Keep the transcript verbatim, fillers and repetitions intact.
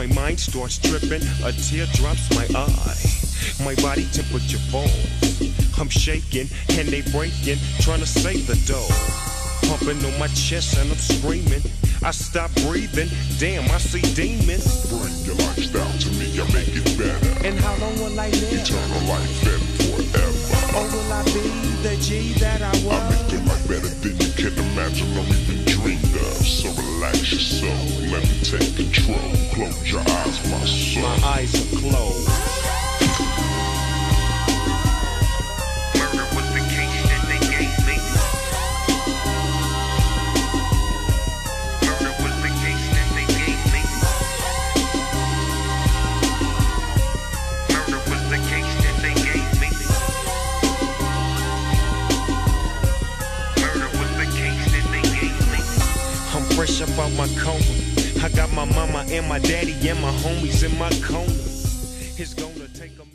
My mind starts tripping, a tear drops my eye. My body temperature falls. I'm shaking and they breaking, trying to save the dough. Pumping on my chest and I'm screaming. I stop breathing, damn, I see demons. Bring your lifestyle to me, I make it better. And how long will I live? Eternal life and forever. Or will I be the G that I was? I make your life better than you can imagine or even dreamed of. So relax your soul, let me take control. Close your eyes, my soul. My eyes are closed. Fresh up out my coma. I got my mama and my daddy and my homies in my corner. It's gonna take a